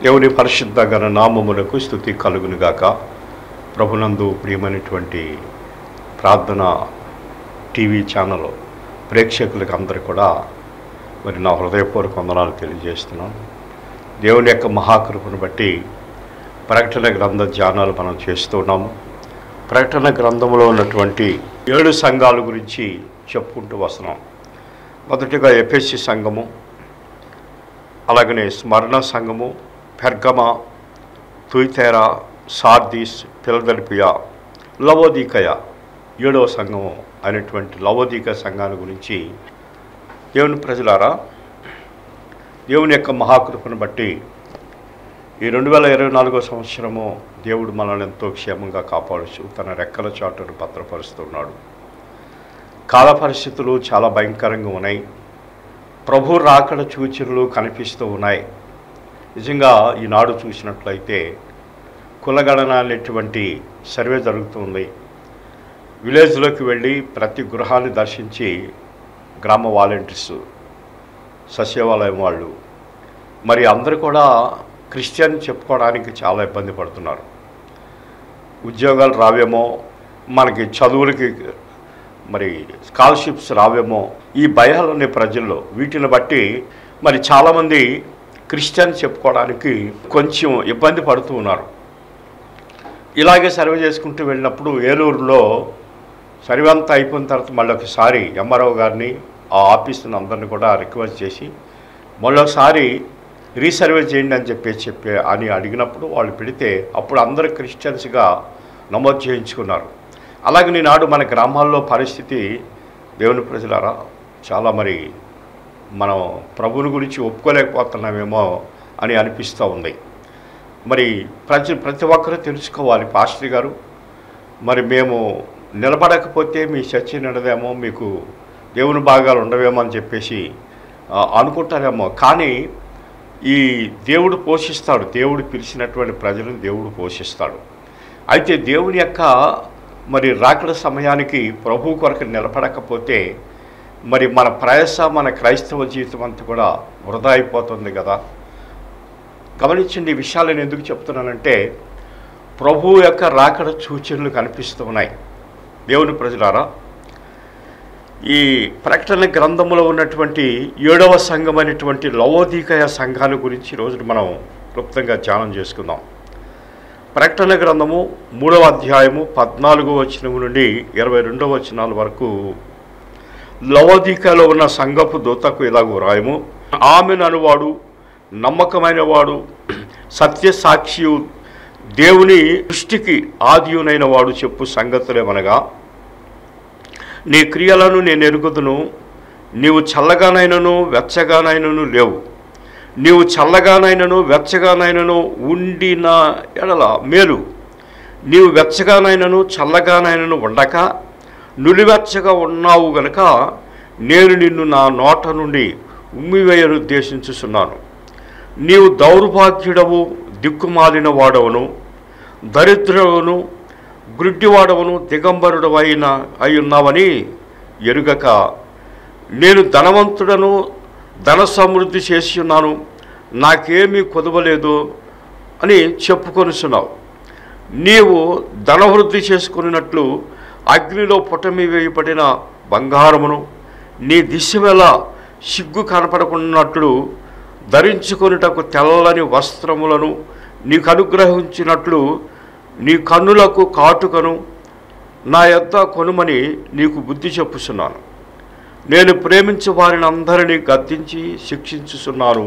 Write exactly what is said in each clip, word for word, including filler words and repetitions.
దేవుని పరిశుద్ధ ఘన నామములకు స్తుతి కలుగునుగాక. ప్రభునందు ప్రియమైనటువంటి ప్రార్థన టీవీ ఛానల్ ప్రేక్షకులకు అందరూ కూడా మరి నా హృదయపూర్వక వందనాలు తెలియజేస్తున్నాను. దేవుని యొక్క మహాకృపను బట్టి ప్రకటన గ్రంథ ధ్యానాలు మనం చేస్తూ ఉన్నాము. ప్రకటన గ్రంథంలో ఉన్నటువంటి ఏడు సంఘాల గురించి చెప్పుకుంటూ వస్తున్నాం. మొదటిగా ఎఫెసీ సంఘము, అలాగనే స్మరణ సంఘము, పెర్గమ, తుయితేరా, సార్దీస్, ఫిలదెల్ఫియా, లవోదికయ ఏడవ సంఘము అయినటువంటి లవోదిక సంఘాల గురించి దేవుని ప్రజలారా, దేవుని యొక్క మహాకృపను బట్టి ఈ రెండు వేల ఇరవై నాలుగో సంవత్సరము దేవుడు మనల్ని ఎంతో క్షేమంగా కాపాడుచు తన రెక్కల చాటును భద్రపరుస్తున్నాడు. కాల పరిస్థితులు చాలా భయంకరంగా ఉన్నాయి. ప్రభు రాకడ సూచనలు కనిపిస్తూ ఉన్నాయి. నిజంగా ఈనాడు చూసినట్లయితే కులగణన అనేటువంటి సర్వే జరుగుతుంది. విలేజ్లోకి వెళ్ళి ప్రతి గృహాన్ని దర్శించి గ్రామ వాలంటీర్స్, సస్యవాలయం వాళ్ళు మరి అందరూ కూడా క్రిస్టియన్ చెప్పుకోవడానికి చాలా ఇబ్బంది పడుతున్నారు. ఉద్యోగాలు రావేమో, మనకి చదువులకి మరి స్కాలర్షిప్స్ రావేమో, ఈ భయాలున్న ప్రజల్లో వీటిని బట్టి మరి చాలామంది క్రిస్టియన్ చెప్పుకోవడానికి కొంచెం ఇబ్బంది పడుతూ ఉన్నారు. ఇలాగే సర్వే చేసుకుంటూ వెళ్ళినప్పుడు ఏలూరులో సర్వే అంతా అయిపోయిన తర్వాత మళ్ళీ ఒకసారి ఎంఆర్ఓ గారిని, ఆ ఆఫీసుని అందరిని కూడా రిక్వెస్ట్ చేసి మళ్ళొకసారి రీసర్వే చేయండి అని చెప్పి చెప్పి అని అడిగినప్పుడు వాళ్ళు పెడితే అప్పుడు అందరూ క్రిస్టియన్స్గా నమోదు చేయించుకున్నారు. అలాగే ఈనాడు మన గ్రామాల్లో పరిస్థితి దేవుని ప్రజలారా చాలా మరి మనం ప్రభుని గురించి ఒప్పుకోలేకపోతున్నామేమో అని అనిపిస్తూ ఉంది. మరి ప్రతి ప్రతి ఒక్కరూ తెలుసుకోవాలి, పాస్టర్ గారు మరి మేము నిలబడకపోతే మీ చర్చ నిడదేమో, మీకు దేవుని భాగాలు ఉండవేమో అని చెప్పేసి అనుకుంటారేమో. కానీ ఈ దేవుడు పోషిస్తాడు. దేవుడు పిలిచినటువంటి ప్రజలను దేవుడు పోషిస్తాడు. అయితే దేవుని యొక్క మరి రాకడ సమయానికి ప్రభు కొరకు నిలబడకపోతే మరి మన ప్రయాస, మన క్రైస్తవ జీవితం అంతా కూడా వృధా అయిపోతుంది కదా. గమనించండి, ఈ విషయాలు నేను ఎందుకు చెప్తున్నానంటే ప్రభు యొక్క రాకడ సూచనలు కనిపిస్తూ ఉన్నాయి. దేవుని ప్రజలారా, ఈ ప్రకటన గ్రంథంలో ఉన్నటువంటి ఏడవ సంఘం అనేటువంటి లవోదికయ సంఘాల గురించి ఈరోజు మనం క్లుప్తంగా ధ్యానం చేసుకుందాం. ప్రకటన గ్రంథము మూడవ అధ్యాయము పద్నాలుగో వచనం నుండి ఇరవై రెండవ వచనాల వరకు లవోదికలో ఉన్న సంఘపు దూతకు ఇలాగూ రాయము. ఆమెను అనువాడు, నమ్మకమైన వాడు, సత్యసాక్షి, దేవుని దృష్టికి ఆదియునైన వాడు చెప్పు సంగతులేమనగా, నీ క్రియలను నేను ఎరుగుదును. నీవు చల్లగానైనను వెచ్చగానైనను లేవు. నీవు చల్లగానైనను వెచ్చగానైనను ఉండిన ఎడల మేలు. నీవు వెచ్చగానైనను చల్లగానైనను ఉండక నులివెచ్చగా ఉన్నావు గనుక నేను నిన్ను నా నోట నుండి ఉమ్మివేయను ఉద్దేశించుచున్నాను. నీవు దౌర్భాగ్యుడవు, దిక్కుమాలిన వాడవను, దరిద్రుడవును, గుడ్డివాడవను, దిగంబరుడవైన అయి ఉన్నావని ఎరుగక నేను ధనవంతుడను, ధన సమృద్ధి చేసి ఉన్నాను, నాకేమీ కొదవలేదు అని చెప్పుకొనిచున్నావు. నీవు ధనవృద్ధి చేసుకున్నట్లు అగ్నిలో పుటమి వేయబడిన బంగారమును, నీ దిశవేళ సిగ్గు కనపడకున్నట్లు ధరించుకొనుటకు తెల్లని వస్త్రములను నీకు అనుగ్రహించినట్లు నీ కన్నులకు కాటుకను నా యొద్ద కొనుమని నీకు బుద్ధి చెప్పుచున్నాను. నేను ప్రేమించు వారిని అందరినీ గద్దించి శిక్షించుచున్నాను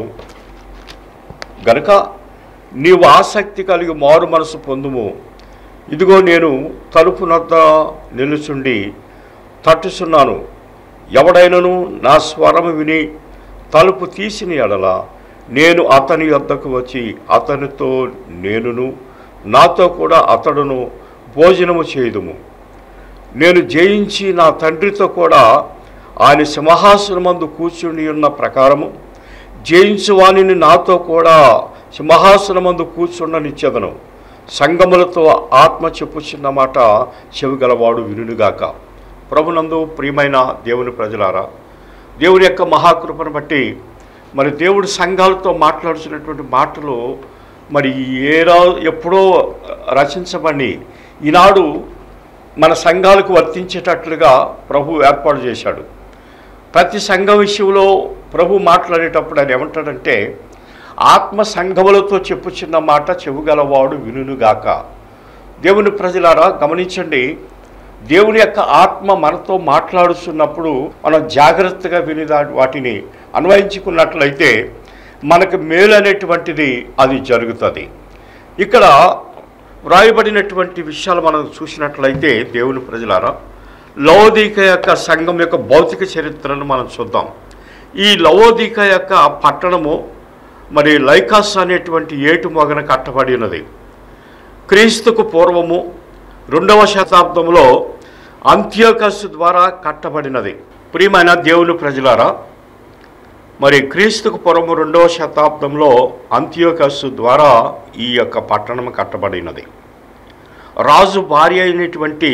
గనుక నీవు ఆసక్తి కలిగి మారు మనసు పొందుము. ఇదిగో నేను తలుపు నద్ద నిలుచుండి తట్టుచున్నాను. ఎవడైనను నా స్వరము విని తలుపు తీసిన ఎడల నేను అతని యొద్దకు వచ్చి అతనితో నేనును నాతో కూడా అతడును భోజనము చేయుదుము. నేను జయించి నా తండ్రితో కూడా ఆయన సింహాసనమందు కూర్చుని ఉన్న ప్రకారము జయించు వానిని నాతో కూడా సింహాసనమందు కూర్చుండనిచ్చెదను. సంగములతో ఆత్మ చెప్పుచున్న మాట చెవిగలవాడు వినుగాక. ప్రభునందు ప్రియమైన దేవుని ప్రజలారా, దేవుని యొక్క మహాకృపను బట్టి మరి దేవుడు సంఘాలతో మాట్లాడుతున్నటువంటి మాటలు మరి ఏ రా ఎప్పుడో రచించబడి ఈనాడు మన సంఘాలకు వర్తించేటట్లుగా ప్రభు ఏర్పాటు చేశాడు. ప్రతి సంఘ విషయంలో ప్రభు మాట్లాడేటప్పుడు ఆయన ఏమంటాడంటే, ఆత్మ సంఘములతో చెప్పుచున్న మాట చెవుగలవాడు వినుగాక. దేవుని ప్రజలారా గమనించండి, దేవుని యొక్క ఆత్మ మనతో మాట్లాడుతున్నప్పుడు మనం జాగ్రత్తగా విని వాటిని అన్వయించుకున్నట్లయితే మనకు మేలు అనేటువంటిది అది జరుగుతుంది. ఇక్కడ వ్రాయబడినటువంటి విషయాలు మనం చూసినట్లయితే దేవుని ప్రజలారా, లవోదిక యొక్క సంఘం యొక్క భౌతిక చరిత్రను మనం చూద్దాం. ఈ లవోదిక యొక్క పట్టణము మరి లైకాస్ అనేటువంటి ఏటు మొగన కట్టబడి ఉన్నది. క్రీస్తుకు పూర్వము రెండవ శతాబ్దంలో అంత్యోకస్ ద్వారా కట్టబడినది. ప్రియమైన దేవుని ప్రజలారా, మరి క్రీస్తుకు పూర్వము రెండవ శతాబ్దంలో అంత్యోకస్ ద్వారా ఈ యొక్క పట్టణం కట్టబడినది. రాజు భార్య అయినటువంటి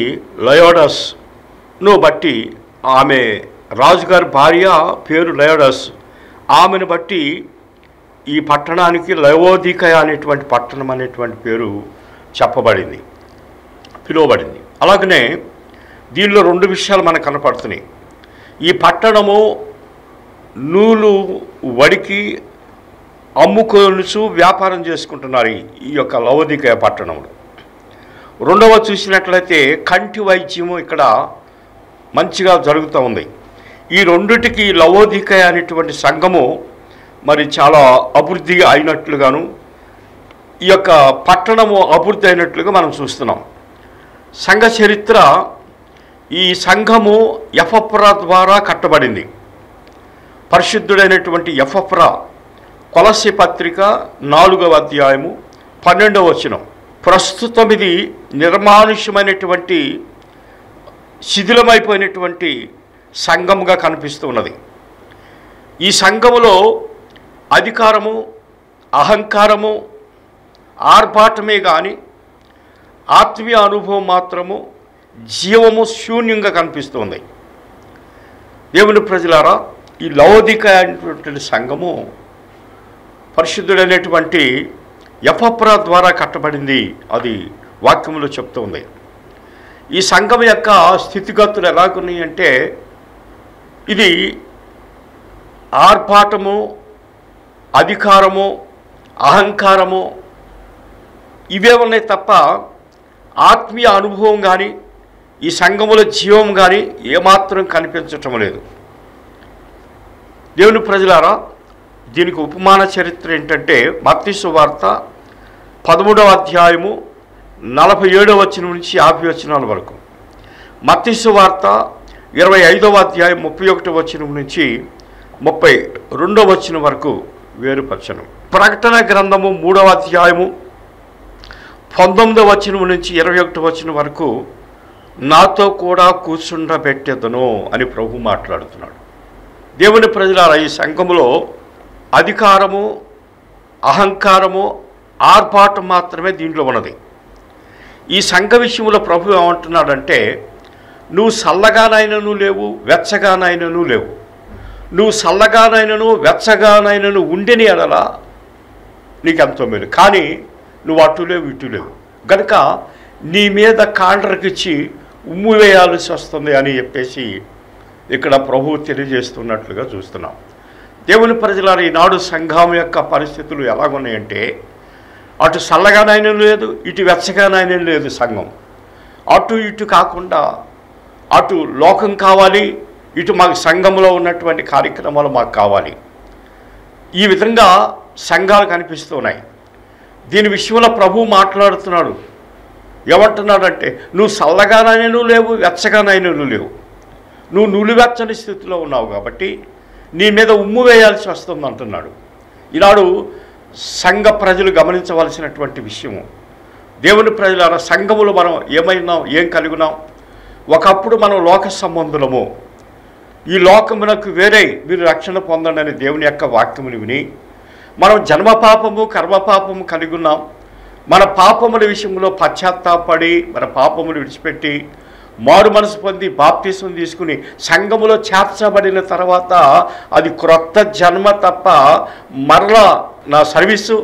లయోడస్ను బట్టి, ఆమె రాజుగారి భార్య పేరు లయోడస్, ఆమెను బట్టి ఈ పట్టణానికి లవోదిక అనేటువంటి పట్టణం అనేటువంటి పేరు చెప్పబడింది, పిలువబడింది. అలాగనే దీనిలో రెండు విషయాలు మనకు కనపడుతున్నాయి. ఈ పట్టణము నూలు వడికి అమ్ముకొనుచు వ్యాపారం చేసుకుంటున్నారు ఈ యొక్క లవోదిక పట్టణంలో. రెండవ చూసినట్లయితే కంటి వైద్యము ఇక్కడ మంచిగా జరుగుతూ ఉంది. ఈ రెండిటికి లవోదిక అనేటువంటి సంఘము మరి చాలా అభివృద్ధి అయినట్లుగాను, ఈ యొక్క పట్టణము అభివృద్ధి అయినట్లుగా మనం చూస్తున్నాం. సంఘ చరిత్ర, ఈ సంఘము ఎఫప్రా ద్వారా కట్టబడింది. పరిశుద్ధుడైనటువంటి ఎఫప్రా కొలస్సీ పత్రిక నాలుగవ అధ్యాయము పన్నెండవ వచనం. ప్రస్తుతం ఇది నిర్మానుష్యమైనటువంటి శిథిలమైపోయినటువంటి సంఘముగా కనిపిస్తూ ఉన్నది. ఈ సంఘములో అధికారము, అహంకారము, ఆర్భాటమే కానీ ఆత్మీయ అనుభవం మాత్రము, జీవము శూన్యంగా కనిపిస్తుంది. దేవుని ప్రజలారా, ఈ లవోదిక అనేటువంటి సంఘము పరిశుద్ధుడైనటువంటి ఎఫప్రా ద్వారా కట్టబడింది, అది వాక్యములో చెప్తుంది. ఈ సంఘం యొక్క స్థితిగతులు ఎలాగున్నాయి అంటే, ఇది ఆర్భాటము, అధికారము, అహంకారము ఇవే ఉన్నాయి తప్ప ఆత్మీయ అనుభవం కానీ ఈ సంఘముల జీవం కానీ ఏమాత్రం కనిపించటం లేదు. దేవుని ప్రజలారా, దీనికి ఉపమాన చరిత్ర ఏంటంటే మత్తయి సువార్త పదమూడవ అధ్యాయము నలభై ఏడవ వచనం నుంచి యాభై వచనాల వరకు, మత్తయి సువార్త ఇరవై ఐదవ అధ్యాయం ముప్పై ఒకటవ వచనం నుంచి ముప్పై రెండవ వచనం వరకు వేరుపరచను. ప్రకటన గ్రంథము మూడవ అధ్యాయము పంతొమ్మిదవ వచనం నుంచి ఇరవై ఒకటవ వచనం వరకు నాతో కూడా కూర్చుండబెట్టెదను అని ప్రభు మాట్లాడుతున్నాడు. దేవుని ప్రజలారా, ఈ సంఘములో అధికారము, అహంకారము, ఆర్భాటం మాత్రమే దీంట్లో ఉన్నది. ఈ సంఘ విషయంలో ప్రభు ఏమంటున్నాడంటే, నువ్వు చల్లగానైనను లేవు, వెచ్చగానైనను లేవు. నువ్వు చల్లగానైనను వెచ్చగానైనను ఉండిని ఎడలా నీకెంతో మేలు, కానీ నువ్వు అటు లేవు ఇటు లేవు కనుక నీ మీద కాండ్రకిచ్చి ఉమ్ము వేయాల్సి వస్తుంది అని చెప్పేసి ఇక్కడ ప్రభువు తెలియజేస్తున్నట్లుగా చూస్తున్నాం. దేవుని ప్రజలారా, ఈనాడు సంఘం యొక్క పరిస్థితులు ఎలాగున్నాయంటే, అటు చల్లగానైనా లేదు, ఇటు వెచ్చగానైనా లేదు సంఘం. అటు ఇటు కాకుండా అటు లోకం కావాలి, ఇటు మాకు సంఘంలో ఉన్నటువంటి కార్యక్రమాలు మాకు కావాలి. ఈ విధంగా సంఘాలు కనిపిస్తున్నాయి. దీని విషయంలో ప్రభు మాట్లాడుతున్నాడు. ఏమంటున్నాడంటే, నువ్వు చల్లగానైనా లేవు, వెచ్చగానైనా లేవు. నువ్వు నులివెచ్చని స్థితిలో ఉన్నావు కాబట్టి నీ మీద ఉమ్ము వేయాల్సి వస్తుంది అంటున్నాడు. ఈనాడు సంఘ ప్రజలు గమనించవలసినటువంటి విషయము, దేవుని ప్రజల సంఘములు మనం ఏమైనాం, ఏం కలిగినాం. ఒకప్పుడు మనం లోక సంబంధులము, ఈ లోకమునకు వేరే మీరు రక్షణ పొందండి అని దేవుని యొక్క వాక్యముని విని మనం జన్మపాపము కర్మపాపము కలిగి ఉన్నాం. మన పాపముల విషయంలో పశ్చాత్తాపడి మన పాపములు విడిచిపెట్టి మారు మనసు పొంది బాప్తిసం తీసుకుని సంఘములో చేర్చబడిన తర్వాత అది క్రొత్త జన్మ తప్ప మరలా నా సర్వీసు,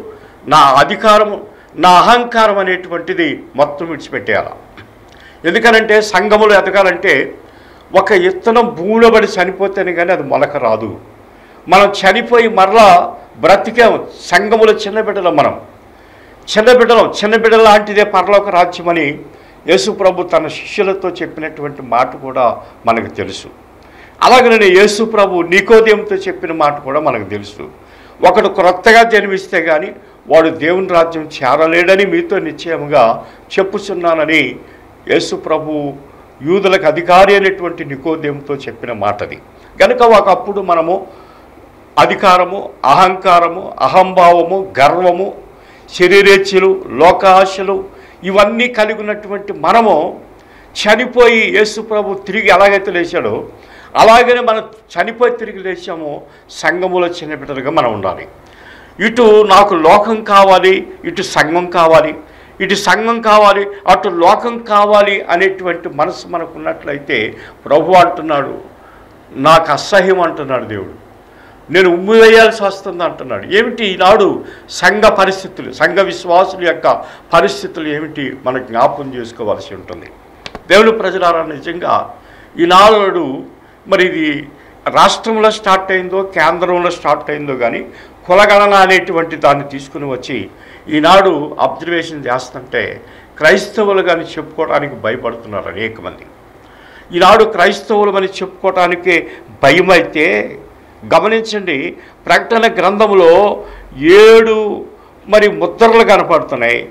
నా అధికారము, నా అహంకారం అనేటువంటిది మొత్తం విడిచిపెట్టేయాలి. ఎందుకనంటే సంఘములో ఎదగాలంటే ఒక ఇత్తనం భూమిలో పడి చనిపోతేనే కానీ అది మొలక రాదు. మనం చనిపోయి మరలా బ్రతికాము. సంఘములో చిన్న బిడ్డలం, మనం చిన్న బిడ్డలం. చిన్న బిడ్డల లాంటిదే పరలోక రాజ్యమని యేసు ప్రభు తన శిష్యులతో చెప్పినటువంటి మాట కూడా మనకు తెలుసు. అలాగనే యేసు ప్రభు నికోదేముతో చెప్పిన మాట కూడా మనకు తెలుసు. ఒకడు క్రొత్తగా జన్మిస్తే కానీ వాడు దేవుని రాజ్యం చేరలేడని మీతో నిశ్చయముగా చెప్పుచున్నానని యేసు ప్రభు యూదులకు అధికారి అయినటువంటి నికోదేముతో చెప్పిన మాటది. కనుక ఒకప్పుడు మనము అధికారము, అహంకారము, అహంభావము, గర్వము, శరీరేచ్ఛలు, లోకాశలు ఇవన్నీ కలిగి ఉన్నటువంటి మనము చనిపోయి యేసు ప్రభు తిరిగి ఎలాగైతే లేచాడో అలాగనే మనం చనిపోయి తిరిగి లేచామో సంఘములో చిన్న బిడ్డలుగా మనం ఉండాలి. ఇటు నాకు లోకం కావాలి, ఇటు సంఘం కావాలి, ఇటు సంఘం కావాలి, అటు లోకం కావాలి అనేటువంటి మనసు మనకు ఉన్నట్లయితే ప్రభు అంటున్నాడు, నాకు అసహ్యం అంటున్నాడు దేవుడు, నేను ఉమ్మి వేయాల్సి వస్తుంది అంటున్నాడు. ఏమిటి ఈనాడు సంఘ పరిస్థితులు, సంఘ విశ్వాసుల యొక్క పరిస్థితులు ఏమిటి మనం జ్ఞాపకం చేసుకోవాల్సి ఉంటుంది. దేవుని ప్రజలారా, నిజంగా ఈనాడు మరి ఇది రాష్ట్రంలో స్టార్ట్ అయిందో కేంద్రంలో స్టార్ట్ అయిందో కానీ కులగణన అనేటువంటి దాన్ని తీసుకుని వచ్చి ఈనాడు అబ్జర్వేషన్ చేస్తుంటే క్రైస్తవులు కానీ చెప్పుకోవడానికి భయపడుతున్నారు అనేక మంది. ఈనాడు క్రైస్తవులు అని చెప్పుకోవటానికే భయమైతే గమనించండి, ప్రకటన గ్రంథంలో ఏడు మరి ముద్రలు కనపడుతున్నాయి.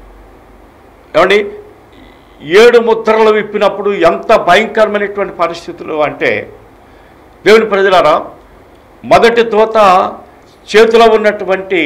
ఏమండి, ఏడు ముద్రలు విప్పినప్పుడు ఎంత భయంకరమైనటువంటి పరిస్థితులు అంటే, దేవుని ప్రజలారా, మొదటి దూత చేతిలో ఉన్నటువంటి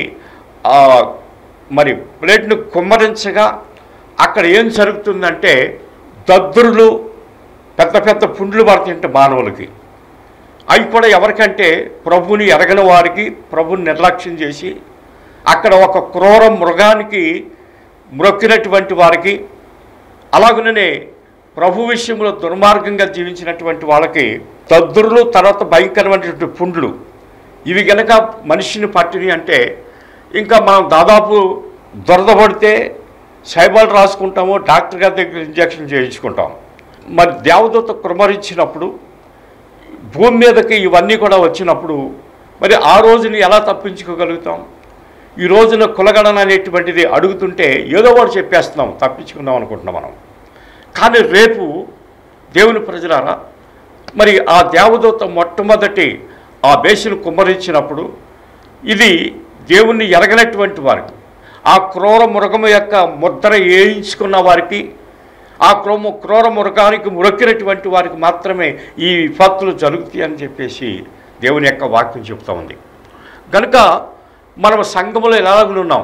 మరి ప్లేట్ను కుమ్మరించగా అక్కడ ఏం జరుగుతుందంటే దద్దురులు, పెద్ద పెద్ద పుండ్లు పడుతుంటే మానవులకి. అవి కూడా ఎవరికంటే ప్రభుని ఎరగని వారికి, ప్రభుని నిర్లక్ష్యం చేసి అక్కడ ఒక క్రూర మృగానికి మ్రొక్కినటువంటి వారికి, అలాగనే ప్రభు విషయంలో దుర్మార్గంగా జీవించినటువంటి వాళ్ళకి దద్దురులు, తర్వాత భయంకరమైనటువంటి పుండ్లు ఇవి కనుక మనిషిని పట్టిని అంటే ఇంకా మనం దాదాపు దురద పడితే సైబాల్ రాసుకుంటాము, డాక్టర్ గారి దగ్గర ఇంజక్షన్ చేయించుకుంటాం. మరి దేవదూత కుమ్మరించినప్పుడు భూమి మీదకి ఇవన్నీ కూడా వచ్చినప్పుడు మరి ఆ రోజుని ఎలా తప్పించుకోగలుగుతాం? ఈ రోజున కులగణన అనేటువంటిది అడుగుతుంటే ఏదో వాడు చెప్పేస్తున్నాం, తప్పించుకుందాం అనుకుంటున్నాం మనం. కానీ రేపు దేవుని ప్రజలారా, మరి ఆ దేవదూత మొట్టమొదటి ఆ బేసిను కుమ్మరించినప్పుడు ఇది దేవుణ్ణి ఎరగనటువంటి వారికి, ఆ క్రూర మృగము యొక్క ముద్ర వేయించుకున్న వారికి, ఆ క్రోమ క్రూర మృగానికి మురక్కినటువంటి వారికి మాత్రమే ఈ విపత్తులు జరుగుతాయి అని చెప్పేసి దేవుని యొక్క వాక్యం చెప్తా ఉంది. కనుక మనము సంఘములో ఎలాగ ఉన్నాం?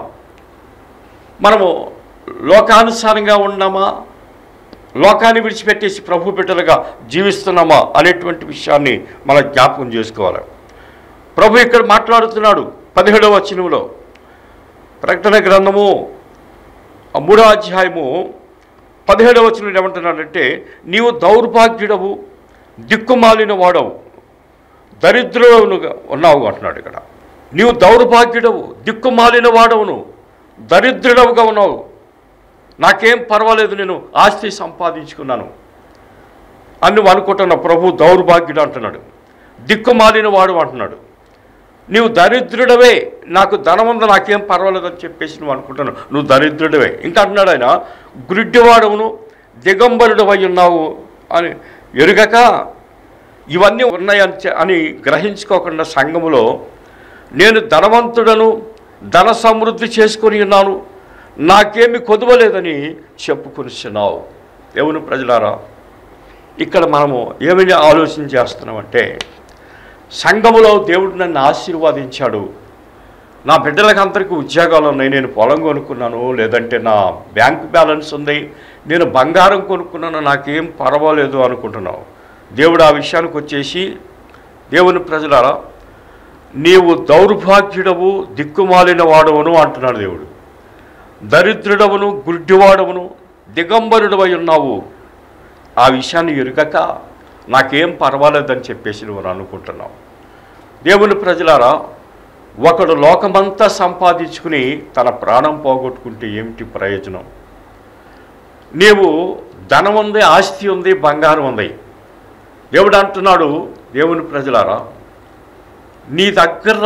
మనము లోకానుసారంగా ఉన్నామా, లోకాన్ని విడిచిపెట్టేసి ప్రభు బిడ్డలుగా జీవిస్తున్నామా అనేటువంటి విషయాన్ని మనం జ్ఞాపకం చేసుకోవాలి. ప్రభు ఇక్కడ మాట్లాడుతున్నాడు పదిహేడవ వచనంలో, ప్రకటన గ్రంథము మూడో అధ్యాయము పదిహేడవ వచనంలో ఏమంటున్నాడంటే, నీవు దౌర్భాగ్యుడవు, దిక్కుమాలిన వాడవు, దరిద్రుడుగా ఉన్నావు అంటున్నాడు ఇక్కడ. నీవు దౌర్భాగ్యుడవు, దిక్కుమాలిన వాడవును, దరిద్రుడవుగా ఉన్నావు. నాకేం పర్వాలేదు, నేను ఆస్తి సంపాదించుకున్నాను అని నువ్వు అనుకుంటున్నావు. ప్రభు దౌర్భాగ్యుడు అంటున్నాడు, దిక్కుమాలిన వాడు అంటున్నాడు. నీవు దరిద్రుడవే, నాకు ధనం ఉందా, నాకేం పర్వాలేదు అని చెప్పేసి నువ్వు అనుకుంటున్నావు, నువ్వు దరిద్రుడవే. ఇంకా అంటున్నాడు ఆయన, గుడ్డివాడవును, దిగంబరుడవై ఉన్నావు అని ఎరుగక ఇవన్నీ ఉన్నాయని అని గ్రహించుకోకుండా సంఘములో నేను ధనవంతుడను, ధన సమృద్ధి చేసుకొని ఉన్నాను, నాకేమి కొదవలేదని చెప్పుకొనిస్తున్నావు. దేవుని ప్రజలారా, ఇక్కడ మనము ఏమైనా ఆలోచన చేస్తున్నామంటే, సంఘములో దేవుడు నన్ను ఆశీర్వాదించాడు, నా బిడ్డలకు అందరికీ ఉద్యోగాలు ఉన్నాయి, నేను పొలం కొనుక్కున్నాను, లేదంటే నా బ్యాంక్ బ్యాలెన్స్ ఉంది, నేను బంగారం కొనుక్కున్నాను, నాకేం పర్వాలేదు అనుకుంటున్నావు. దేవుడు ఆ విషయానికి వచ్చేసి, దేవుని ప్రజలారా, నీవు దౌర్భాగ్యుడవు, దిక్కుమాలిన వాడవును అంటున్నాడు దేవుడు. దరిద్రుడవును, గుడ్డివాడవును, దిగంబరుడవై ఉన్నావు. ఆ విషయాన్ని ఎరుగక నాకేం పర్వాలేదని చెప్పేసి నువ్వు అనుకుంటున్నావు. దేవుని ప్రజలారా, ఒకడు లోకమంతా సంపాదించుకుని తన ప్రాణం పోగొట్టుకుంటే ఏమిటి ప్రయోజనం? నీవు ధనం ఉంది, ఆస్తి ఉంది, బంగారం ఉంది. దేవుడు అంటున్నాడు, దేవుని ప్రజలారా, నీ దగ్గర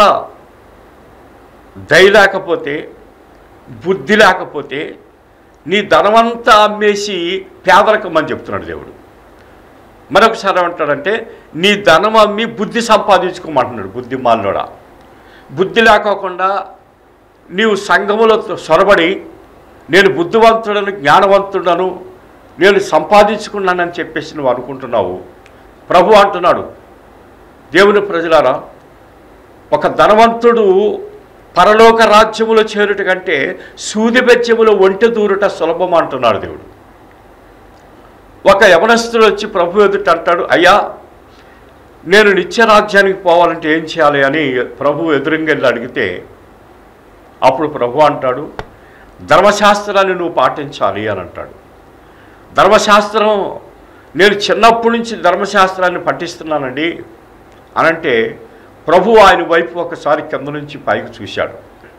దయ లేకపోతే, బుద్ధి లేకపోతే నీ ధనమంతా అమ్మేసి పేదరికమని చెప్తున్నాడు దేవుడు. మరొకసారి ఏమంటాడంటే, నీ ధనం అమ్మి బుద్ధి సంపాదించుకోమంటున్నాడు. బుద్ధి మాలోడా, బుద్ధి లేకోకుండా నీవు సంఘములో సొరబడి నేను బుద్ధివంతుడను, జ్ఞానవంతుడను, నేను సంపాదించుకున్నానని చెప్పేసి నువ్వు అనుకుంటున్నావు. ప్రభు అంటున్నాడు, దేవుని ప్రజలారా, ఒక ధనవంతుడు పరలోక రాజ్యములో చేరుట కంటే సూది బెచ్చములో ఒంటె దూరుట సులభం అంటున్నాడు దేవుడు. ఒక యవనస్తుడు వచ్చి ప్రభు ఎదుట అంటాడు, అయ్యా నేను నిత్య రాజ్యానికి పోవాలంటే ఏం చేయాలి అని ప్రభు ఎదురుంగెళ్ళి అడిగితే అప్పుడు ప్రభు అంటాడు, ధర్మశాస్త్రాన్ని నువ్వు పాటించాలి అని అంటాడు. ధర్మశాస్త్రం, నేను చిన్నప్పటి నుంచి ధర్మశాస్త్రాన్ని పఠిస్తున్నానండి అనంటే ప్రభు ఆయన వైపు ఒకసారి కింద నుంచి పైకి చూశాడు.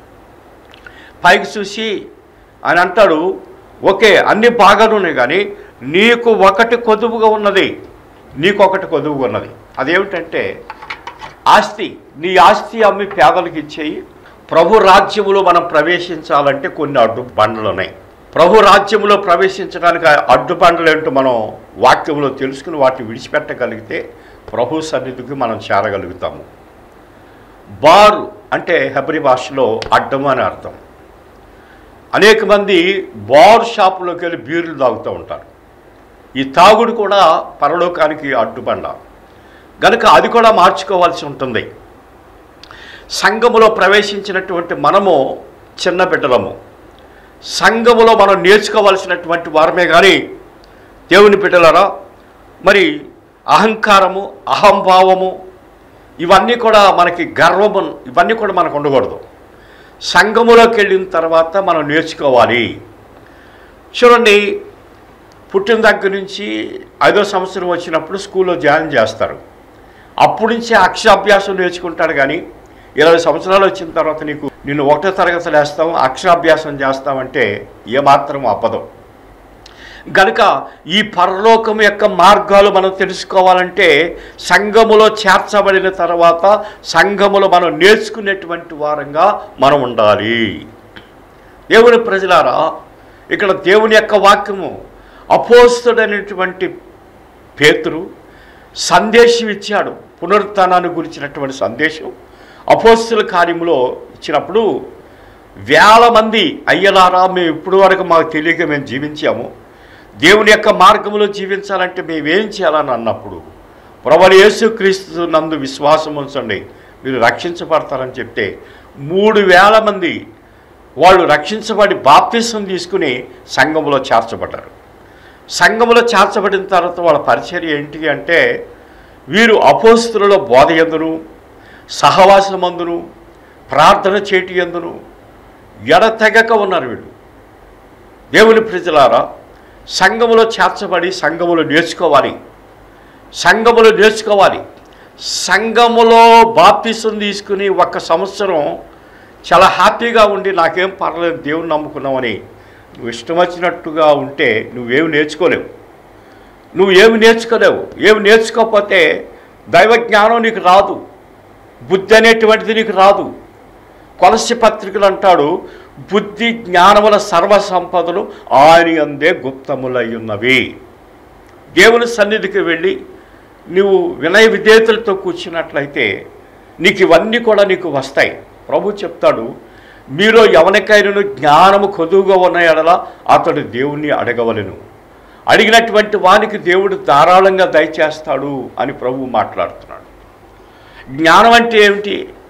పైకి చూసి ఆయన అంటాడు, ఓకే అన్నీ బాగానే ఉన్నాయి, కానీ నీకు ఒకటి కొదువుగా ఉన్నది, నీకు ఒకటి కొదువుగా ఉన్నది. అదేమిటంటే ఆస్తి. నీ ఆస్తి అమ్మి పేదలకు ఇచ్చేయి. ప్రభు రాజ్యములో మనం ప్రవేశించాలంటే కొన్ని అడ్డు బండలు ఉన్నాయి. ప్రభు రాజ్యములో ప్రవేశించడానికి అడ్డు బండలు ఏంటో మనం వాక్యంలో తెలుసుకుని వాటిని విడిచిపెట్టగలిగితే ప్రభు సన్నిధికి మనం చేరగలుగుతాము. బారు అంటే హెబ్రీ భాషలో అడ్డం అని అర్థం. అనేక మంది బార్ షాపులోకి వెళ్ళి బీర్లు తాగుతూ ఉంటారు. ఈ తాగుడు కూడా పరలోకానికి అడ్డుబండ గనుక అది కూడా మార్చుకోవాల్సి ఉంటుంది. సంఘములో ప్రవేశించినటువంటి మనము చిన్న బిడ్డలము. సంఘములో మనం నేర్చుకోవాల్సినటువంటి వారమే కానీ దేవుని బిడ్డలారా, మరి అహంకారము, అహంభావము, ఇవన్నీ కూడా మనకి గర్వము, ఇవన్నీ కూడా మనకు ఉండకూడదు. సంఘములోకి వెళ్ళిన తర్వాత మనం నేర్చుకోవాలి. చూడండి, పుట్టిన దగ్గర నుంచి ఐదో సంవత్సరం వచ్చినప్పుడు స్కూల్లో జాయిన్ చేస్తారు. అప్పటి నుంచి అక్షరాభ్యాసం నేర్చుకుంటాడు. కానీ ఇరవై సంవత్సరాలు వచ్చిన తర్వాత నీకు నిన్ను ఒకటో తరగతిలో వేస్తాం, అక్షరాభ్యాసం చేస్తామంటే ఏమాత్రం అవ్వదు. గనుక ఈ పరలోకం యొక్క మార్గాలు మనం తెలుసుకోవాలంటే సంఘములో చేర్చబడిన తర్వాత సంఘములో మనం నేర్చుకునేటువంటి వారంగా మనం ఉండాలి. దేవుని ప్రజలారా, ఇక్కడ దేవుని యొక్క వాక్యము అపోస్తుడైనటువంటి పేతురు సందేశం ఇచ్చాడు. పునరుత్థానాన్ని గురించినటువంటి సందేశం అపోస్తుల కార్యములో ఇచ్చినప్పుడు వేల మంది అయ్యలారా, మేము ఇప్పుడు వరకు మాకు తెలియక మేము జీవించాము, దేవుని యొక్క మార్గంలో జీవించాలంటే మేమేం చేయాలని అన్నప్పుడు ప్రభువు యేసుక్రీస్తు నందు విశ్వాసం ఉంచండి, మీరు రక్షించబడతారని చెప్తే మూడు వేల మంది వాళ్ళు రక్షించబడి బాప్తిసం తీసుకుని సంఘములో చేర్చబడ్డారు. సంఘములో చేర్చబడిన తర్వాత వాళ్ళ పరిచర్య ఏంటి అంటే, వీరు అపోస్తులలో బోధ యందును, సహవాసమందును, ప్రార్థన చేటి యందును ఎడతెగక ఉన్నారు. వీళ్ళు దేవుని ప్రజలారా, సంఘములో చేర్చబడి సంఘములో నేర్చుకోవాలి. సంఘములో నేర్చుకోవాలి సంఘములో బాప్తిసం తీసుకుని ఒక్క సంవత్సరం చాలా హ్యాపీగా ఉండి నాకేం పర్లేదు దేవుని నమ్ముకున్నామని నువ్వు ఇష్టం వచ్చినట్టుగా ఉంటే నువ్వేమి నేర్చుకోలేవు. నువ్వు ఏమి నేర్చుకోలేవు. ఏమి నేర్చుకోకపోతే దైవ జ్ఞానం నీకు రాదు, బుద్ధి అనేటువంటిది నీకు రాదు. కొలస్సీ పత్రికలు అంటాడు, బుద్ధి జ్ఞానముల సర్వ సంపదలు ఆయన యందే గుప్తములై ఉన్నవి. దేవుని సన్నిధికి వెళ్ళి నువ్వు వినయ విధేయతలతో కూర్చున్నట్లయితే నీకు ఇవన్నీ కూడా నీకు వస్తాయి. ప్రభు చెప్తాడు, మీలో ఎవరికైనా జ్ఞానము కొదువుగా ఉన్న ఎడల అతడు దేవుణ్ణి అడగవలెను, అడిగినటువంటి వానికి దేవుడు ధారాళంగా దయచేస్తాడు అని ప్రభు మాట్లాడుతున్నాడు. జ్ఞానం అంటే ఏమిటి?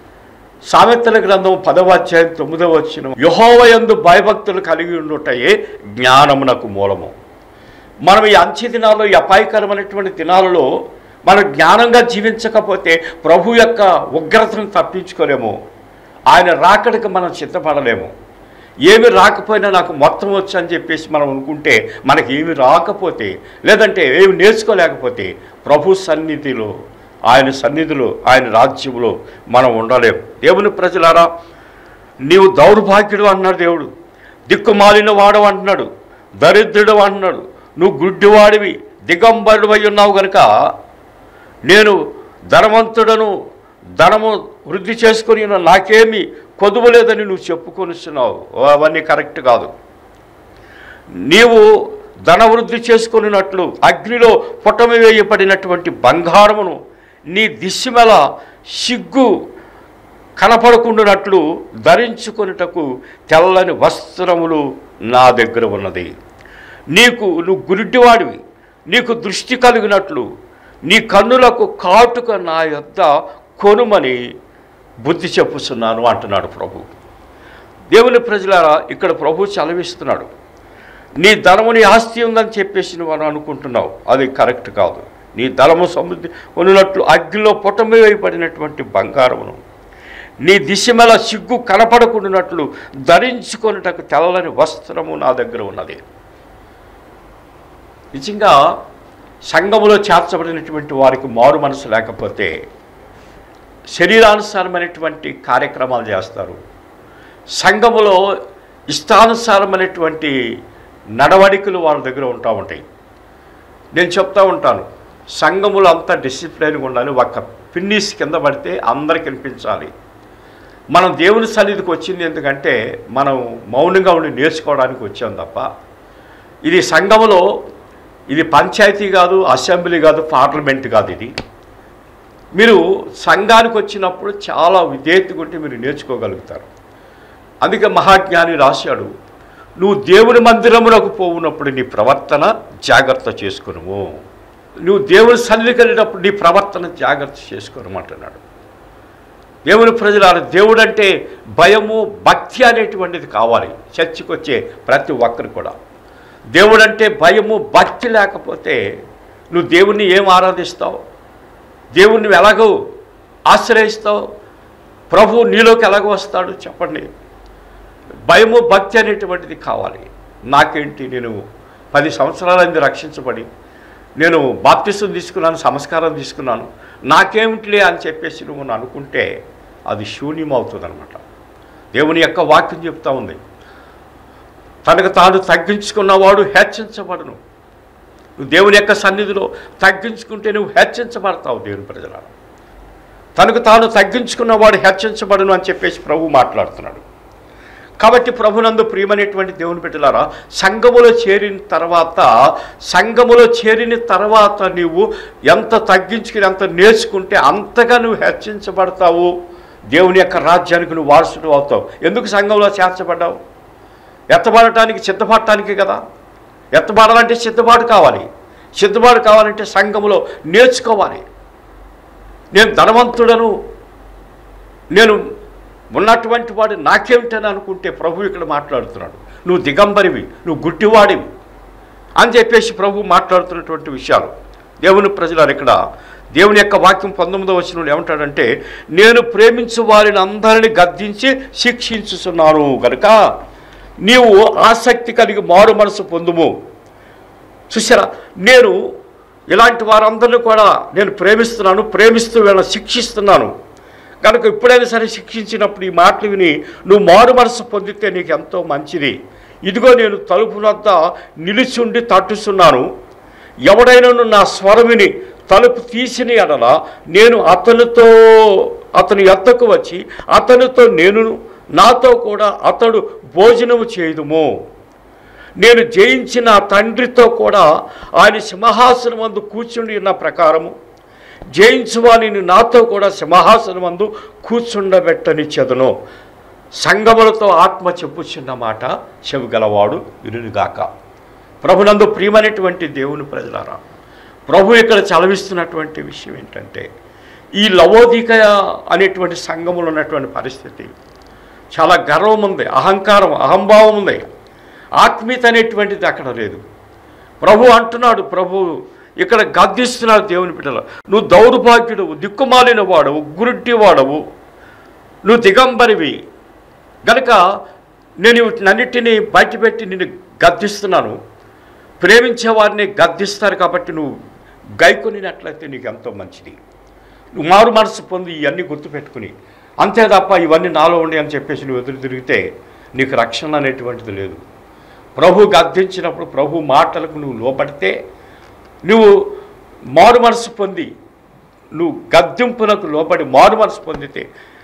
సామెతల గ్రంథం పదవ అధ్యాయం తొమ్మిదవ వచనం, యెహోవా యందు భయభక్తులు కలిగి ఉండుటయే జ్ఞానమునకు మూలము. మనం ఈ అంచె దినాల్లో, ఈ అపాయకరమైనటువంటి దినాలలో మనం జ్ఞానంగా జీవించకపోతే ప్రభు యొక్క ఉగ్రతను తప్పించుకోలేము. ఆయన రాకడికి మనం సిద్ధపడలేము. ఏమి రాకపోయినా నాకు మొత్తం వచ్చు అని చెప్పేసి మనం అనుకుంటే, మనకి ఏమి రాకపోతే లేదంటే ఏమి నేర్చుకోలేకపోతే ప్రభు సన్నిధిలో ఆయన సన్నిధిలో, ఆయన రాజ్యంలో మనం ఉండలేం. దేవుని ప్రజలారా, నీవు దౌర్భాగ్యుడు అన్నాడు దేవుడు, దిక్కుమాలిన వాడవు అంటున్నాడు, దరిద్రుడు అంటున్నాడు, నువ్వు గుడ్డివాడివి, దిగంబరుడు అయి ఉన్నావు కనుక నేను ధనవంతుడను, ధనము వృద్ధి చేసుకొని నాకేమీ కొదువు లేదని నువ్వు చెప్పుకొనిస్తున్నావు. అవన్నీ కరెక్ట్ కాదు. నీవు ధనవృద్ధి చేసుకున్నట్లు అగ్నిలో పొటమి వేయబడినటువంటి బంగారమును నీ దిశమెల సిగ్గు కనపడకుండానట్లు ధరించుకొనుటకు తెల్లని వస్త్రములు నా దగ్గర ఉన్నది. నీకు నువ్వు గురిటివాడివి, నీకు దృష్టి కలిగినట్లు నీ కన్నులకు కాటుక నా యొద్ద కొనుమని బుద్ధి చెప్పుతున్నాను అంటున్నాడు ప్రభు. దేవుని ప్రజలారా, ఇక్కడ ప్రభు చలవిస్తున్నాడు. నీ ధనము నీ ఆస్తి ఉందని చెప్పేసి నువ్వు అని అనుకుంటున్నావు, అది కరెక్ట్ కాదు. నీ ధనము సమృద్ధి ఉన్నట్లు అగ్నిలో పొటమి వేయబడినటువంటి బంగారమును నీ దిశమెల సిగ్గు కనపడకుండానట్లు ధరించుకొనుటకు తెల్లని వస్త్రము నా దగ్గర ఉన్నది. నిజంగా సంఘములో చేర్చబడినటువంటి వారికి మారు మనసు లేకపోతే శరీరానుసారమైనటువంటి కార్యక్రమాలు చేస్తారు. సంఘములో ఇష్టానుసారమైనటువంటి నడవడికలు వాళ్ళ దగ్గర ఉంటా ఉంటాయి. నేను చెప్తా ఉంటాను, సంఘములో అంతా డిసిప్లైన్గా ఉండాలి. ఒక్క పిన్నీస్ కింద పడితే అందరికి కనిపించాలి. మనం దేవుని సన్నిధికి వచ్చింది ఎందుకంటే మనం మౌనంగా ఉండి నేర్చుకోవడానికి వచ్చాం తప్ప, ఇది సంఘములో, ఇది పంచాయతీ కాదు, అసెంబ్లీ కాదు, పార్లమెంట్ కాదు. ఇది మీరు సంఘానికి వచ్చినప్పుడు చాలా విధేయతగా ఉంటే మీరు నేర్చుకోగలుగుతారు. అందుకే మహాజ్ఞాని రాశాడు, నువ్వు దేవుని మందిరమునకు పోవునప్పుడు నీ ప్రవర్తన జాగ్రత్త చేసుకునుము. నువ్వు దేవుని సన్నిధికి వెళ్ళినప్పుడు నీ ప్రవర్తన జాగ్రత్త చేసుకునమంటున్నాడు. దేవుని ప్రజలారా, దేవుడు అంటే భయము, భక్తి అనేటువంటిది కావాలి చర్చికి వచ్చే ప్రతి ఒక్కరు కూడా. దేవుడు అంటే భయము, భక్తి లేకపోతే నువ్వు దేవుణ్ణి ఏం ఆరాధిస్తావు? దేవుణ్ణి ఎలాగో ఆశ్రయిస్తావు? ప్రభు నీలోకి ఎలాగో వస్తాడు చెప్పండి? భయము, భక్తి అనేటువంటిది కావాలి. నాకేంటి, నేను పది సంవత్సరాలైంది రక్షించబడి, నేను బాప్తిసం తీసుకున్నాను, సంస్కారం తీసుకున్నాను, నాకేమిటిలే అని చెప్పేసి నువ్వు అనుకుంటే అది శూన్యమవుతుంది అనమాట. దేవుని యొక్క వాక్యం చెప్తా ఉంది, తనకు తాను తగ్గించుకున్నవాడు హెచ్చించబడును. నువ్వు దేవుని యొక్క సన్నిధిలో తగ్గించుకుంటే నువ్వు హెచ్చించబడతావు. దేవుని ప్రజలారా, తనకు తాను తగ్గించుకున్నవాడు హెచ్చించబడును అని చెప్పేసి ప్రభు మాట్లాడుతున్నాడు. కాబట్టి ప్రభునందు ప్రియమైనటువంటి దేవుని బిడ్డలారా, సంఘములో చేరిన తర్వాత సంఘములో చేరిన తర్వాత నువ్వు ఎంత తగ్గించుకుని ఎంత నేర్చుకుంటే అంతగా నువ్వు హెచ్చించబడతావు. దేవుని యొక్క రాజ్యానికి నువ్వు వారసుడు అవుతావు. ఎందుకు సంఘంలో చేర్చబడ్డావు? ఎత్తబడటానికి, సిద్ధపడటానికి కదా. ఎత్తబడాలంటే సిద్ధపాటు కావాలి. సిద్ధపాటు కావాలంటే సంఘములో నేర్చుకోవాలి. నేను ధనవంతుడను, నేను ఉన్నటువంటి వాడు, నాకేమిటని అనుకుంటే ప్రభు ఇక్కడ మాట్లాడుతున్నాడు, నువ్వు దిగంబరివి, నువ్వు గుడ్డివాడివి అని చెప్పేసి ప్రభు మాట్లాడుతున్నటువంటి విషయాలు. దేవుని ప్రజలారు, ఇక్కడ దేవుని యొక్క వాక్యం పంతొమ్మిదవ వచనంలో ఏమంటాడంటే, నేను ప్రేమించు వారిని అందరిని గద్దించి శిక్షించుతున్నాను కనుక నీవు ఆసక్తి కలిగి మారు మనసు పొందుము. చూసారా, నేను ఇలాంటి వారందరినీ కూడా నేను ప్రేమిస్తున్నాను, ప్రేమిస్తూ వీళ్ళని శిక్షిస్తున్నాను కనుక ఎప్పుడైనా సరే శిక్షించినప్పుడు ఈ మాటలు విని నువ్వు మారు మనసు పొందితే నీకు ఎంతో మంచిది. ఇదిగో నేను తలుపు వద్ద నిలిచుండి తట్టుస్తున్నాను, ఎవడైనా నా స్వరం విని తలుపు తీసిన ఎడల నేను అతనితో అతని యొద్దకు వచ్చి అతనితో నేను నాతో కూడా అతడు భోజనము చేయుదుము. నేను జయించిన తండ్రితో కూడా ఆయన సింహాసనం మందు కూర్చుండి ఉన్న ప్రకారము జయించువాని నాతో కూడా సింహాసనం మందు కూర్చుండబెట్టనిచ్చెదను. సంగములతో ఆత్మ చెప్పుచున్న మాట చెవిగలవాడు వినుగాక. ప్రభునందు ప్రియమైనటువంటి దేవుని ప్రజలారా, ప్రభు ఇక్కడ చలవిస్తున్నటువంటి విషయం ఏంటంటే, ఈ లవోదికయ అనేటువంటి సంఘములో ఉన్నటువంటి పరిస్థితి చాలా గర్వం ఉంది, అహంకారం, అహంభావం ఉంది. ఆత్మీయత అనేటువంటిది అక్కడ లేదు. ప్రభు అంటున్నాడు, ప్రభు ఇక్కడ గద్దిస్తున్నాడు దేవుని బిడ్డలు, నువ్వు దౌర్భాగ్యుడవు, దిక్కుమాలిన వాడవు, గురుడ్డి వాడవు, నువ్వు దిగంబరివి గనుక నేను వీటినన్నిటినీ బయటపెట్టి నిన్ను గద్దిస్తున్నాను. ప్రేమించే వారిని గద్దిస్తారు కాబట్టి నువ్వు గైకొనినట్లయితే నీకు ఎంతో మంచిది. నువ్వు మారు మనసు పొంది ఇవన్నీ గుర్తుపెట్టుకుని, అంతే తప్ప ఇవన్నీ నాలో ఉండి అని చెప్పేసి నువ్వు ఎదురు తిరిగితే నీకు రక్షణ అనేటువంటిది లేదు. ప్రభు గద్దించినప్పుడు ప్రభు మాటలకు నువ్వు లోబడితే, నువ్వు మారు మనసు పొంది, నువ్వు గద్దింపునకు లోబడి మారు మనసు పొందితే,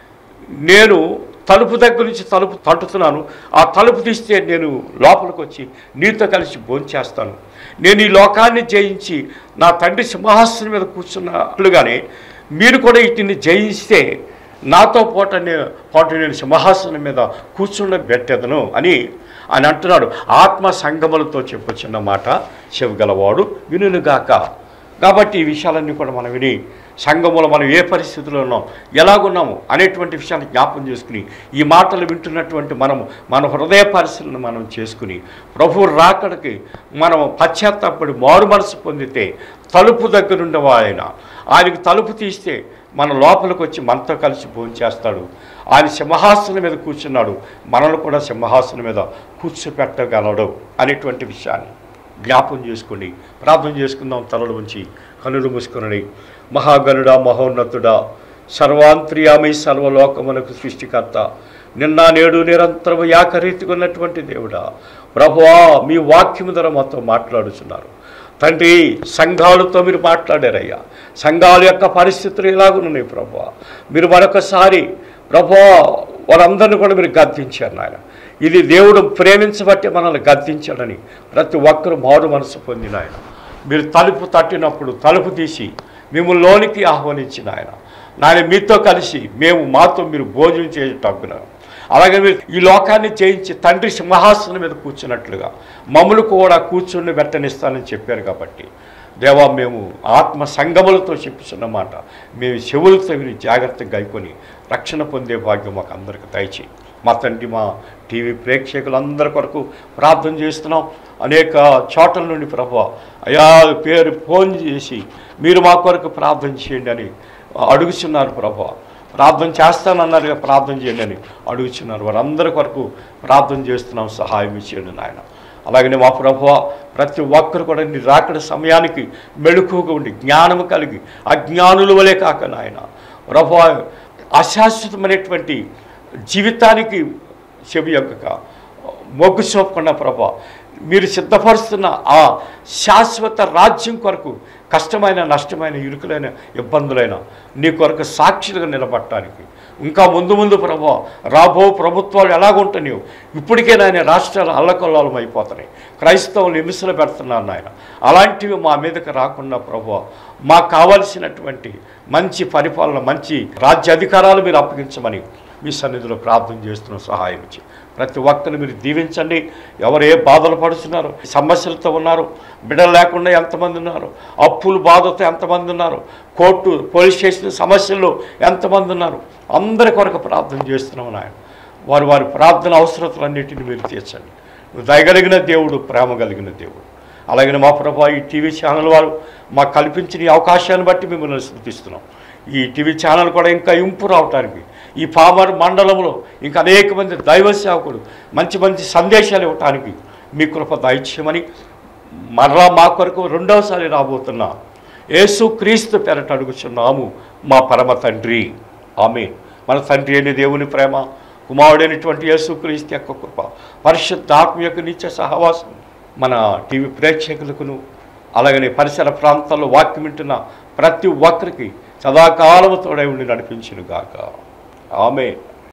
నేను తలుపు దగ్గర నుంచి తలుపు తట్టుతున్నాను, ఆ తలుపు తీస్తే నేను లోపలికి వచ్చి నీతో కలిసి భోంచేస్తాను. నేను ఈ లోకాన్ని జయించి నా తండ్రి సింహాసనం మీద కూర్చున్నట్లుగానే మీరు కూడా వీటిని జయిస్తే నాతో పాటు పాటు నేను సింహాసనం మీద కూర్చుండ పెట్టేదను అని ఆయన అంటున్నాడు. ఆత్మ సంగములతో చెప్పొచ్చిన మాట చెవిగలవాడు వినుగాక. కాబట్టి ఈ విషయాలన్నీ కూడా మనం విని సంఘములో మనం ఏ పరిస్థితిలో ఉన్నాం, ఎలాగున్నాము అనేటువంటి విషయాన్ని జ్ఞాపం చేసుకుని, ఈ మాటలు వింటున్నటువంటి మనము మన హృదయ పరిశీలన మనం చేసుకుని ప్రభు రాకడికి మనం పశ్చాత్తాపడి మారు మనసు పొందితే తలుపు దగ్గరుండే ఆయన ఆయనకు తలుపు తీస్తే మన లోపలికి వచ్చి మనతో కలిసి భోంచేస్తాడు. ఆయన సింహాసనం మీద కూర్చున్నాడు, మనల్ని కూడా సింహాసనం మీద కూర్చోపెట్టగలడు అనేటువంటి విషయాన్ని జ్ఞాపం చేసుకోండి. ప్రార్థన చేసుకుందాం. తలలు ఉంచి కనులు మూసుకుని, మహాగణుడా, మహోన్నతుడా, సర్వాంతర్యామి, సర్వలోకమునకు సృష్టికర్త, నిన్న నేడు నిరంతరము ఏకరీతిగా ఉన్నటువంటి దేవుడా, ప్రభువా, మీ వాక్యము ద్వారా మాతో మాట్లాడుతున్నారు తండ్రి. సంఘాలతో మీరు మాట్లాడారయ్యా. సంఘాల యొక్క పరిస్థితులు ఎలాగున్నాయి ప్రభువా. మీరు మరొకసారి ప్రభువా వారందరినీ కూడా మీరు గద్దించారు నాయన. ఇది దేవుడు ప్రేమించబట్టి మనల్ని గద్దించాడని ప్రతి ఒక్కరు మారు మనసు పొందిన ఆయన. మీరు తలుపు తట్టినప్పుడు తలుపు తీసి మిమ్మల్ని లోనికి ఆహ్వానించిన ఆయన నాయన, మీతో కలిసి మేము మాతో మీరు భోజనం చేయటం, అలాగే మీరు ఈ లోకాన్ని చేయించి తండ్రి సింహాసనం మీద కూర్చున్నట్లుగా మమ్మల్ని కూడా కూర్చుని వెట్టనిస్తానని చెప్పారు. కాబట్టి దేవా, మేము ఆత్మ సంగములతో చెప్పుచున్నమాట మేము చెవులతో విని జాగ్రత్తగా గైకొని రక్షణ పొందే భాగ్యం మాకు అందరికీ దయచేయి. మా తండ్రి, మా టీవీ ప్రేక్షకులందరి కొరకు ప్రార్థన చేస్తున్నాం. అనేక చోట్ల నుండి ప్రభువా అయా పేరు ఫోన్ చేసి మీరు మా కొరకు ప్రార్థన చేయండి అని అడుగుచున్నారు ప్రభువా. ప్రార్థన చేస్తానన్నారుగా, ప్రార్థన చేయండి అని అడుగుచున్నారు. వారందరి కొరకు ప్రార్థన చేస్తున్నాం, సహాయం ఇచ్చేయండి నాయన. అలాగనే మా ప్రభువా, ప్రతి ఒక్కరు కూడా నీ రాకడ సమయానికి మెళుకువగా ఉండి జ్ఞానము కలిగి అజ్ఞానుల వలె కాక నాయన ప్రభువా, అశాశ్వతమైనటువంటి జీవితానికి చెవి యొక్కక మొగ్గు చూపకుండా ప్రభా, మీరు సిద్ధపరుస్తున్న ఆ శాశ్వత రాజ్యం కొరకు కష్టమైన నష్టమైన ఇరుకులైన ఇబ్బందులైన నీ కొరకు సాక్షులుగా నిలబడటానికి ఇంకా ముందు ముందు ప్రభా రాబో ప్రభుత్వాలు ఎలాగుంటున్నాయో ఇప్పటికే నాయన రాష్ట్రాలు అల్లకొల్లాలం అయిపోతున్నాయి. క్రైస్తవులు హింసలు పెడుతున్నారు నాయన. అలాంటివి మా మీదకి రాకుండా ప్రభా మాకు కావలసినటువంటి మంచి పరిపాలన, మంచి రాజ్య అధికారాలు మీరు అప్పగించమని మీ సన్నిధిలో ప్రార్థన చేస్తున్న సహాయం ఇచ్చి ప్రతి ఒక్కరిని మీరు దీవించండి. ఎవరు ఏ బాధలు పడుతున్నారు, సమస్యలతో ఉన్నారు, బిడ్డలు లేకుండా ఎంతమంది ఉన్నారు, అప్పులు బాధతో ఎంతమంది ఉన్నారు, కోర్టు పోలీస్ స్టేషన్ సమస్యల్లో ఎంతమంది ఉన్నారు, అందరి కొరకు ప్రార్థన చేస్తున్నాం నాయన. వారి వారి ప్రార్థన అవసరతలన్నిటిని మీరు తీర్చండి. దయగలిగిన దేవుడు, ప్రేమ కలిగిన దేవుడు. అలాగే మా ప్రభా, ఈ టీవీ ఛానల్ వారు మాకు కల్పించిన ఈ అవకాశాన్ని బట్టి మిమ్మల్ని స్తుతిస్తున్నాం. ఈ టీవీ ఛానల్ కూడా ఇంకా ఇంపు రావటానికి ఈ పామర్ మండలంలో ఇంకా అనేక మంది దైవ సేవకులు మంచి మంచి సందేశాలు ఇవ్వటానికి మీ కృప దయచేయమని మరలా మా కొరకు రెండవసారి రాబోతున్నా యేసు క్రీస్తు పేరట అడుగుచున్నాము మా పరమ తండ్రి, ఆమేన్. మన తండ్రి అయిన దేవుని ప్రేమ, కుమారుడైనటువంటి యేసు క్రీస్తు యొక్క కృప, పరిశుద్ధాత్మ యొక్క నిత్య సహవాసం మన టీవీ ప్రేక్షకులకును అలాగనే పరిసర ప్రాంతాల్లో వాక్యం వింటున్న ప్రతి ఒక్కరికి సదాకాలము తోడై ఉండి నడిపించును గాక. ఆమేన్.